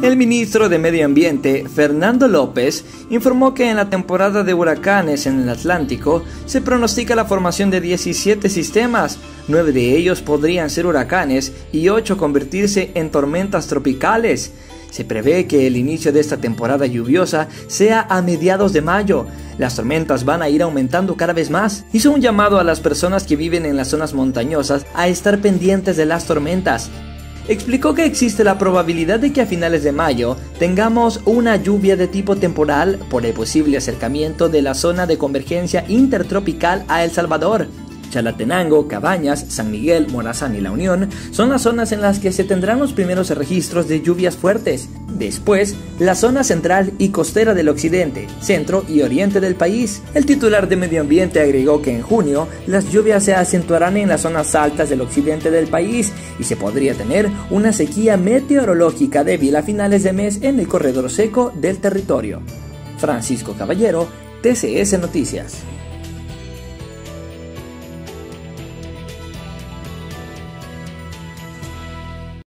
El ministro de Medio Ambiente, Fernando López, informó que en la temporada de huracanes en el Atlántico se pronostica la formación de 17 sistemas. 9 de ellos podrían ser huracanes y 8 convertirse en tormentas tropicales. Se prevé que el inicio de esta temporada lluviosa sea a mediados de mayo. Las tormentas van a ir aumentando cada vez más. Hizo un llamado a las personas que viven en las zonas montañosas a estar pendientes de las tormentas. Explicó que existe la probabilidad de que a finales de mayo tengamos una lluvia de tipo temporal por el posible acercamiento de la zona de convergencia intertropical a El Salvador. Chalatenango, Cabañas, San Miguel, Morazán y La Unión son las zonas en las que se tendrán los primeros registros de lluvias fuertes. Después, la zona central y costera del occidente, centro y oriente del país. El titular de Medio Ambiente agregó que en junio las lluvias se acentuarán en las zonas altas del occidente del país y se podría tener una sequía meteorológica débil a finales de mes en el corredor seco del territorio. Francisco Caballero, TCS Noticias.